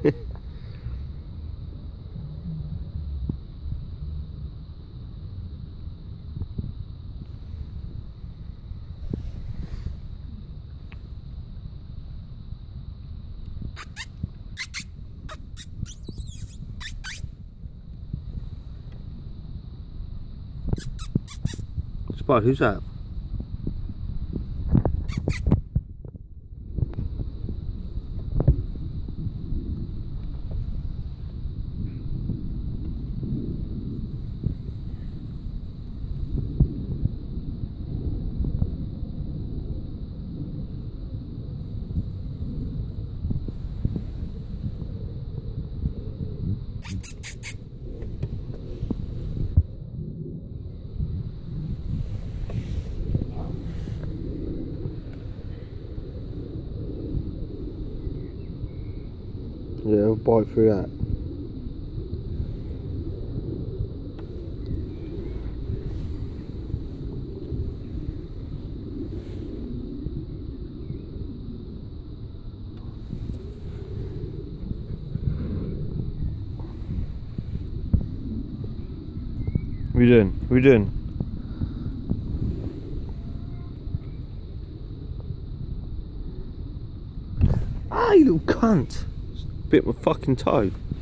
Spot, who's that? Yeah, he'll bite through that. What are you doing? What are you doing? Ah, you little cunt! Bit my fucking toe.